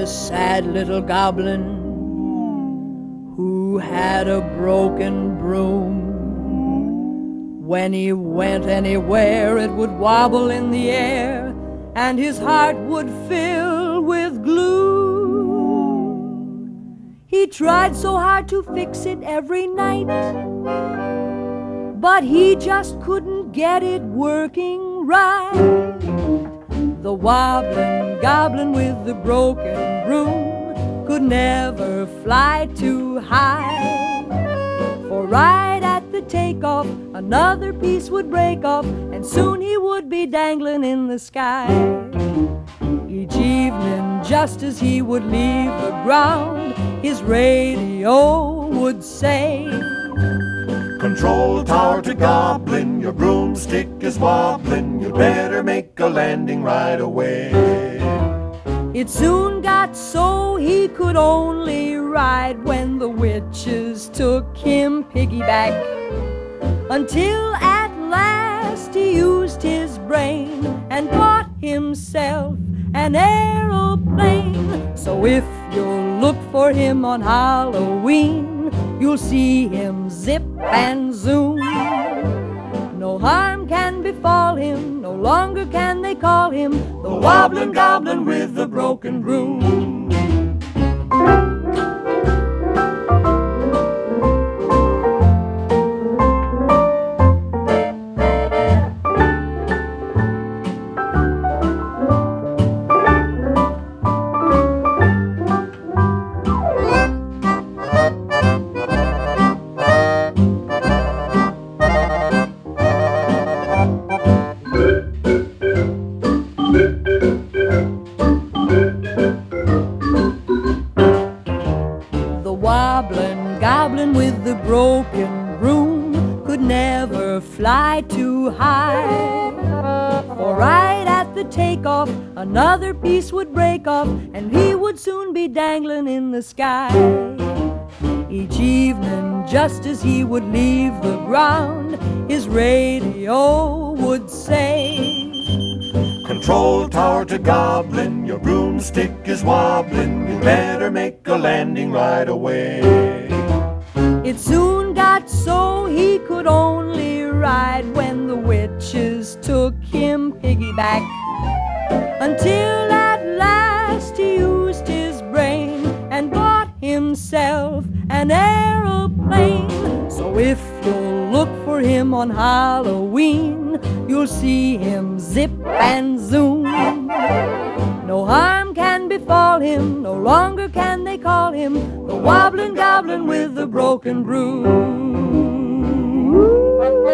sad little goblin who had a broken broom. When he went anywhere, it would wobble in the air, and his heart would fill with gloom. He tried so hard to fix it every night, but he just couldn't get it working right. The Wobblin Goblin with the broken broom could never fly too high, for right at the takeoff, another piece would break off, and soon he would be dangling in the sky. Each evening, just as he would leave the ground, his radio would say, "Control tower to Goblin, your broomstick is wobbling. You'd better make a landing right away." It soon got so he could only ride when the witches took him piggyback, until at last he used his brain and bought himself an aeroplane. So if you'll look for him on Halloween, you'll see him zip and zoom. No harm can befall him, no longer can they call him the Wobblin Goblin with the broken broom. The Wobblin Goblin with the broken broom could never fly too high, for right at the takeoff, another piece would break off, and he would soon be dangling in the sky. Each evening, just as he would leave the ground, his radio would say, "Control tower to Goblin, your broomstick is wobbling. You better make a landing right away." It soon got so he could only ride when the witches took him piggyback, until at last he used his brain and bought himself an aeroplane. So if you'll look for him on Halloween, you'll see him zip and zoom. No harm can befall him, no longer can they call him the Wobblin Goblin with the broken broom.